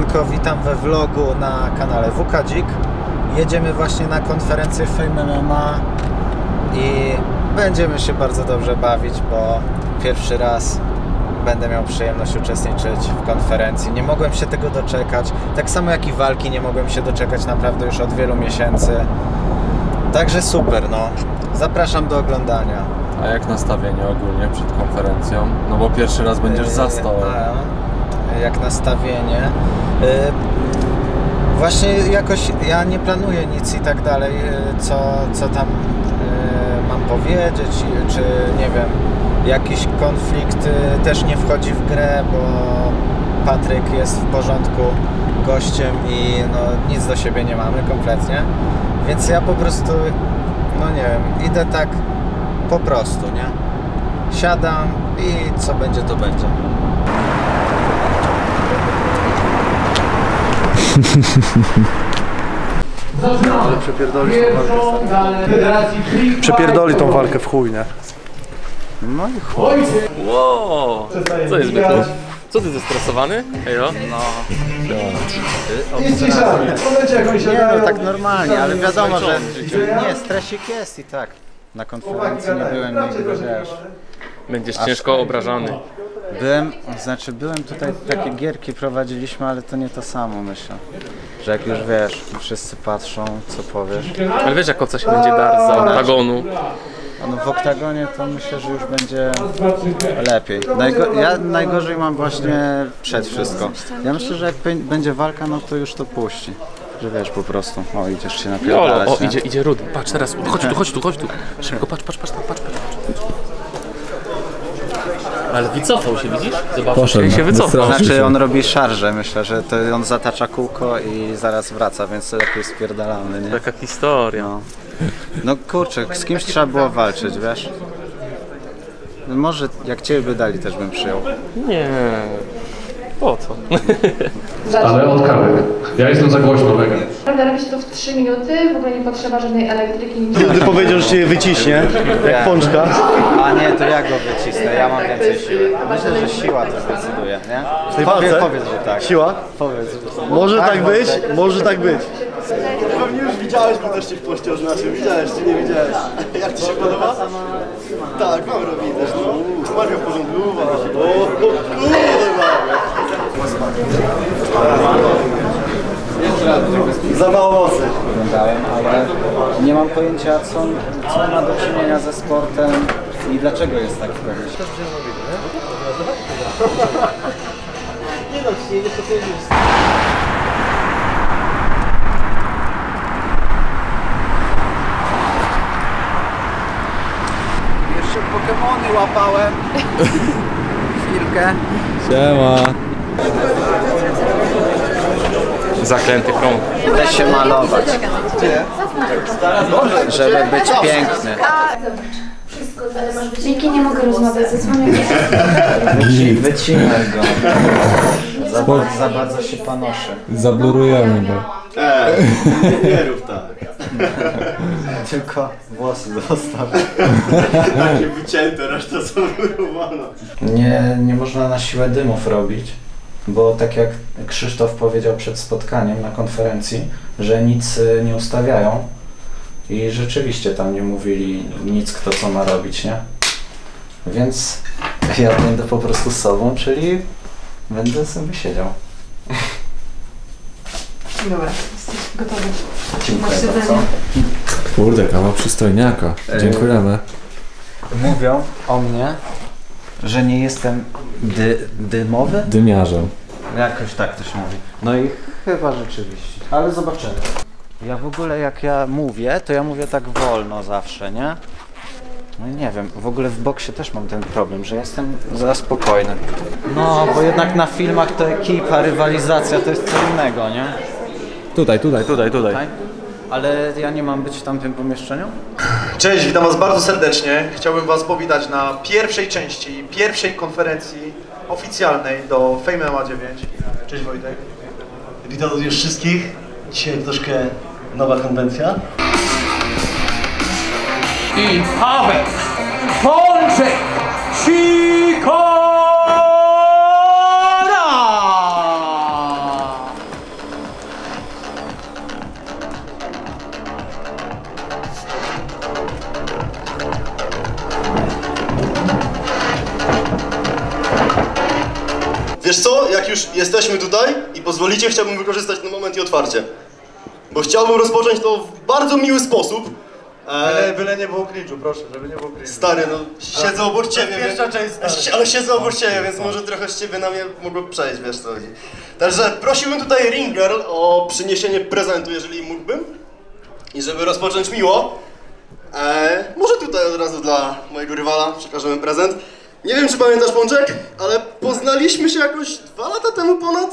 Siemanko, witam we vlogu na kanale WKDzik. Jedziemy właśnie na konferencję Fame MMA i będziemy się bardzo dobrze bawić, bo pierwszy raz będę miał przyjemność uczestniczyć w konferencji. Nie mogłem się tego doczekać, tak samo jak i walki nie mogłem się doczekać naprawdę już od wielu miesięcy. Także super, no. Zapraszam do oglądania. A jak nastawienie ogólnie przed konferencją? No bo pierwszy raz będziesz za stołem. Jak nastawienie. Właśnie jakoś ja nie planuję nic i tak dalej, co tam mam powiedzieć, czy nie wiem, jakiś konflikt też nie wchodzi w grę, bo Patryk jest w porządku gościem i no, nic do siebie nie mamy kompletnie, więc ja po prostu, no nie wiem, idę tak po prostu, nie? Siadam i co będzie, to będzie. Ale przepierdoli tą walkę w chuj, nie? No i chuj. Wow! Co jest Byku? Co ty zestresowany? Hejo? No. Nie no, tak normalnie, ale wiadomo, że nie, stresik jest i tak. Na konferencji nie byłem nigdy, wiesz. Będziesz ciężko obrażany. Byłem tutaj, takie gierki prowadziliśmy, ale to nie to samo, myślę. Że jak już wiesz, wszyscy patrzą, co powiesz. Ale wiesz, jak co się będzie dar za oktagonu? No w oktagonie to myślę, że już będzie lepiej. Ja najgorzej mam właśnie przed wszystko. Ja myślę, że jak będzie walka, no to już to puści. Że wiesz, po prostu, o, idziesz się napierdalać. O, idzie Rudy. Patrz teraz, chodź tu. Szybko, patrz. Ale wycofał się, widzisz? Zobaczysz, się wycofał. Znaczy on robi szarżę, myślę, że to on zatacza kółko i zaraz wraca, więc lepiej spierdalamy, nie? Taka historia. No kurczę, z kimś trzeba było walczyć, wiesz? No może jak ciebie by dali, też bym przyjął. Nie. Po co? Ale od kawy. Ja jestem za głośno, mega. Prawda, robi się to w 3 minuty, w ogóle nie potrzeba żadnej elektryki. Gdy powiedział, że cię wyciśnie, jak pączka. A nie, to ja go wycisnę, ja mam więcej siły. Myślę, że siła też decyduje, nie? W tej walce? Powiedz, że tak. Siła? Powiedz. Może tak być, może tak być. Pewnie już widziałeś, bo też cię w poście oznaczył. Widziałeś czy nie widziałeś? Jak ci się podoba? Tak, mam robić też, no. Mario w porządku. O kurde, za mało mocy. Oglądałem, ale nie mam pojęcia, co ma do czynienia ze sportem i dlaczego jest taki pomysł. Jeszcze Pokemony łapałem. Chwilkę. Siema. Zaklęty krąg. Idę się malować. Żeby być piękny. Dzięki, nie mogę rozmawiać ze dzwonią. Wycinaj go. Za bardzo się panoszy. Zablurujemy go. Nie rób tak. Tylko włosy zostaw. Takie wycięte, reszta zablurowana. Nie można na siłę dymów robić, bo tak jak Krzysztof powiedział przed spotkaniem na konferencji, że nic nie ustawiają i rzeczywiście tam nie mówili nic, kto co ma robić, nie? Więc ja będę po prostu sobą, czyli będę sobie siedział. Dobra, jesteś gotowy. Dziękuję bardzo. Kurde, kawał przystojniaka. Dziękujemy. Mówią o mnie, że nie jestem dymowy? Dymiarzem. Jakoś tak to się mówi. No i chyba rzeczywiście. Ale zobaczymy. Ja w ogóle jak ja mówię, to ja mówię tak wolno zawsze, nie? No i nie wiem, w ogóle w boksie też mam ten problem, że jestem za spokojny. No, bo jednak na filmach to ekipa, rywalizacja to jest co innego, nie? Tutaj. Ale ja nie mam być w tamtym pomieszczeniu? Cześć, witam Was bardzo serdecznie. Chciałbym Was powitać na pierwszej części, pierwszej konferencji oficjalnej do Fame MMA 9. Cześć Wojtek. Witam również wszystkich. Dzisiaj troszkę nowa konwencja. I Paweł Pączek Sikora! jesteśmy tutaj i pozwolicie, chciałbym wykorzystać ten moment i otwarcie. Bo chciałbym rozpocząć to w bardzo miły sposób. Byle nie było cringe'u, proszę, żeby nie było cringe'u. Stary, no siedzę obok ciebie, Pierwsza część, stary. ale siedzę obok ciebie, więc może trochę z ciebie na mnie mogło przejść, wiesz co chodzi. Także prosiłbym tutaj Ring Girl o przyniesienie prezentu, jeżeli mógłbym. I żeby rozpocząć miło, może tutaj od razu dla mojego rywala przekażemy prezent. Nie wiem, czy pamiętasz, Pączek, ale poznaliśmy się jakoś 2 lata temu ponad?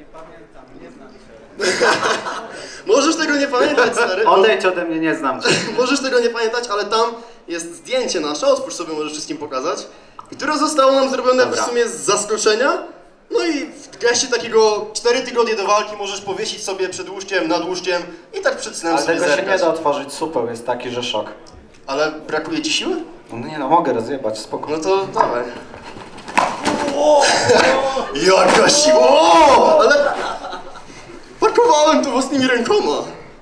Możesz tego nie pamiętać, stary. Odejdź ode mnie, nie znam cię. Możesz tego nie pamiętać, ale tam jest zdjęcie nasze, otwórz sobie, możesz wszystkim pokazać, które zostało nam zrobione w sumie z zaskoczenia. No i w geście takiego 4 tygodnie do walki możesz powiesić sobie przed łóżkiem, nad łóżkiem i tak przed snem Ale sobie tego się zerkać. nie da otworzyć, supeł jest taki, że szok. Ale brakuje ci siły? No nie no, mogę rozjebać, spoko. No to dawaj. Jaka siła! Ale pakowałem to własnymi rękoma.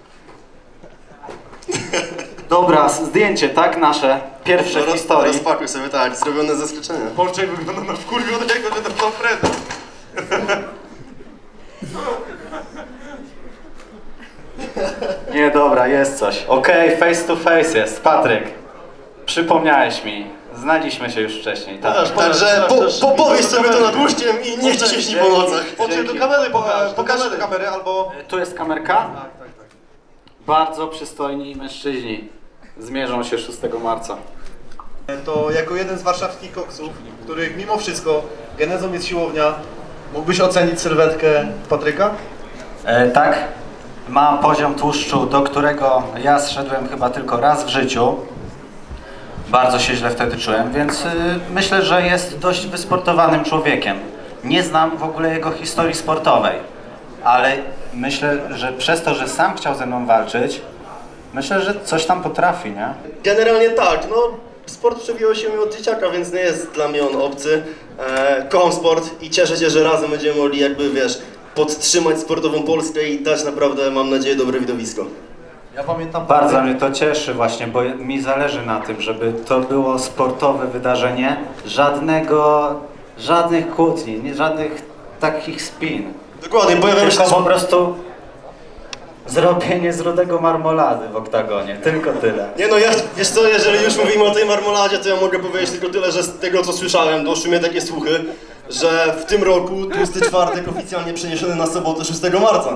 Dobra, zdjęcie, tak? Nasze. Pierwsze w historii. Rozpakuj sobie, tak, zrobione z zaskoczenia. Pączek wygląda na wkurwionego, że dostał prezent. Nie, dobra, jest coś. Okej, face to face jest. Patryk, przypomniałeś mi. Znaliśmy się już wcześniej, tak? Także powiedz sobie to nad łóżkiem i niech ci się śni po nocach. Pączek do kamery, pokażę do kamery, albo... Tu jest kamerka? Tak. Bardzo przystojni mężczyźni zmierzą się 6 marca. To jako jeden z warszawskich koksów, których mimo wszystko genezą jest siłownia, mógłbyś ocenić sylwetkę Patryka? Tak. Ma poziom tłuszczu, do którego ja zszedłem chyba tylko raz w życiu. Bardzo się źle wtedy czułem, więc myślę, że jest dość wysportowanym człowiekiem. Nie znam w ogóle jego historii sportowej, ale myślę, że przez to, że sam chciał ze mną walczyć, myślę, że coś tam potrafi, nie? Generalnie tak, no sport przewijał się mi od dzieciaka, więc nie jest dla mnie on obcy. Kocham sport i cieszę się, że razem będziemy mogli jakby, wiesz, podtrzymać sportową Polskę i dać naprawdę, mam nadzieję, dobre widowisko. Ja pamiętam... Bardzo mnie to cieszy właśnie, bo mi zależy na tym, żeby to było sportowe wydarzenie. Żadnych kłótni, żadnych takich spin. Dokładnie, pojawiają się Tylko po prostu zrobienie z rudego marmolady w oktagonie, tylko tyle. Nie no, wiesz co, jeżeli już mówimy o tej marmoladzie, to ja mogę powiedzieć tylko tyle, że z tego co słyszałem, doszły mnie takie słuchy, że w tym roku Tłusty Czwartek oficjalnie przeniesiony na sobotę 6 marca.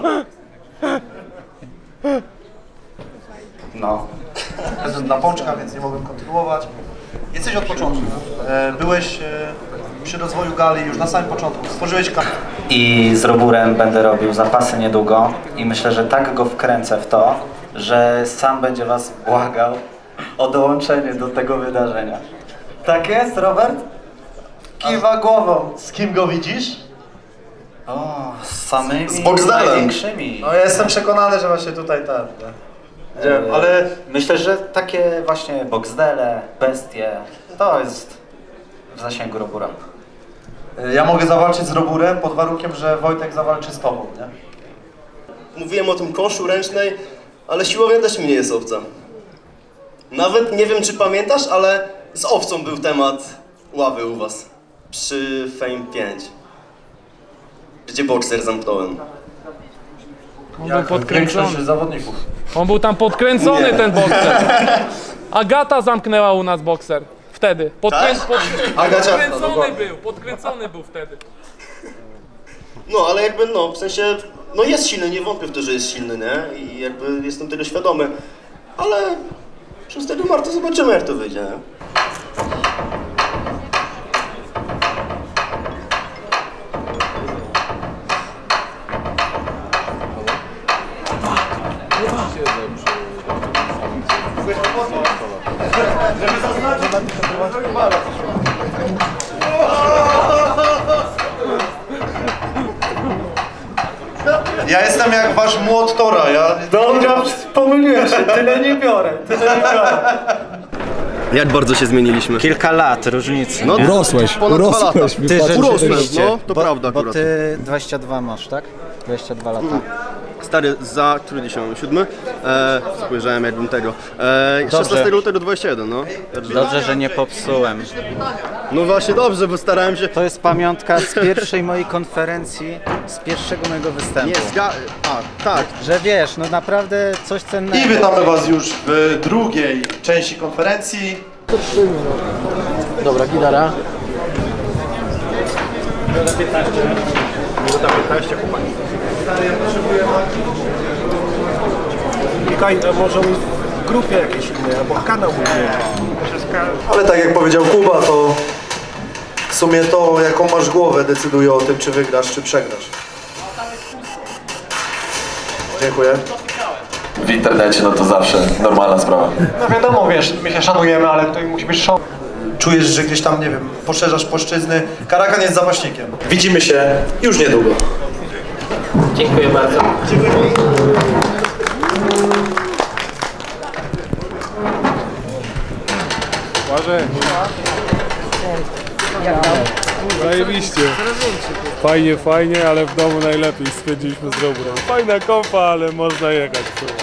No. Na Pączka, więc nie mogłem kontynuować. Jesteś od początku. Byłeś przy rozwoju gali już na samym początku. Stworzyłeś kanał. I z Roburem będę robił zapasy niedługo i myślę, że tak go wkręcę w to, że sam będzie was błagał o dołączenie do tego wydarzenia. Tak jest, Robert? Kiwa głową. Z kim go widzisz? O, z samymi Z Boxdelem. największymi. No ja jestem przekonany, że właśnie tutaj tak. Ale myślę, że takie właśnie Boxdele, bestie, to jest w zasięgu Robura. ja mogę zawalczyć z Roburem pod warunkiem, że Wojtek zawalczy z tobą, nie? Mówiłem o tym koszu ręcznej, ale siłownia też mi nie jest obca. Nawet nie wiem, czy pamiętasz, ale z owcą był temat ławy u was. Przy Fame 5. Gdzie bokser zamknąłem. On był podkręcony. zawodników. On był tam podkręcony, ten bokser. Agata zamknęła u nas bokser. Wtedy. Podkręcony był wtedy. No, ale jakby, no, w sensie, no jest silny, nie wątpię w to, że jest silny, nie? I jakby jestem tego świadomy. Ale 6 marca zobaczymy, jak to wyjdzie, nie? Ja jestem jak wasz młot Tora, Dobra, pomyliłem się, tyle nie biorę. Jak bardzo się zmieniliśmy? Kilka lat różnicy. No, Urosłeś, ponad 2 lata. Ty Urosłem, rzeczywiście. no, to prawda Bo akurat. ty 22 masz, tak? 22 lata. Stary, za który dzisiaj mamy? 7? Spojrzałem jakbym tego. 16 lutego 21, no. Dobrze, że nie popsułem. No właśnie dobrze, bo starałem się... To jest pamiątka z pierwszej mojej konferencji, z pierwszego mojego występu. Nie, tak. Że wiesz, no naprawdę coś cennego. I witamy Was już w drugiej części konferencji. Dobra, gitara. Minuta 15, chłopaki. Mikaj, może w grupie jakiejś innej, albo kanał główny. Ale tak jak powiedział Kuba, to w sumie to, jaką masz głowę, decyduje o tym, czy wygrasz, czy przegrasz. Dziękuję. W internecie no to zawsze normalna sprawa. No wiadomo, wiesz, my się szanujemy, ale to musi być show. Czujesz, że gdzieś tam, nie wiem, poszerzasz płaszczyzny. Karakan jest zapaśnikiem. Widzimy się już niedługo. Dziękuję bardzo. Zajebiście. Fajnie, fajnie, ale w domu najlepiej. Spędziliśmy z Robrem. Fajna kompa, ale można jechać.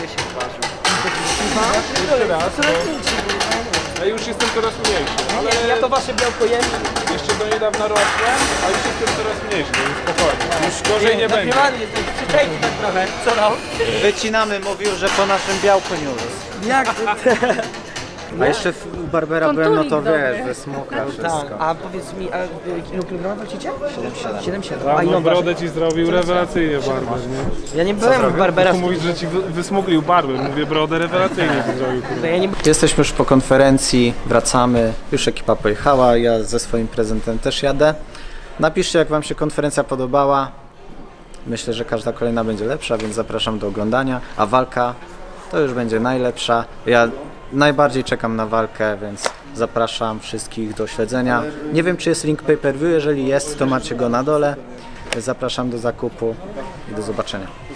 Ja już jestem coraz mniejszy, ale Ja to wasze białko jem. jeszcze do niedawna rosłem, a już jestem coraz mniejszy, więc spokojnie. Już gorzej nie będzie. Przyczajcie tak trochę. Co tam? Wycinamy, mówił, że po naszym białku nie urósł. Jak? A jeszcze u Barbera byłem, no to Konturing wiesz, dobry. wysmuka wszystko. Tak, a powiedz mi, ilu kilogramów walczycie? 7,7. A Tam ile brodę ci zrobił rewelacyjnie Barber, nie? Ja nie byłem w Barbera. Tu mówisz, że ci wysmuglił Barber, mówię brodę rewelacyjnie ci zrobił. Kurwa. Ja nie... Jesteśmy już po konferencji, wracamy, już ekipa pojechała, ja ze swoim prezentem też jadę. Napiszcie, jak Wam się konferencja podobała. Myślę, że każda kolejna będzie lepsza, więc zapraszam do oglądania, a walka to już będzie najlepsza. Ja najbardziej czekam na walkę, więc zapraszam wszystkich do śledzenia. Nie wiem, czy jest link pay-per-view, jeżeli jest, to macie go na dole. Zapraszam do zakupu i do zobaczenia.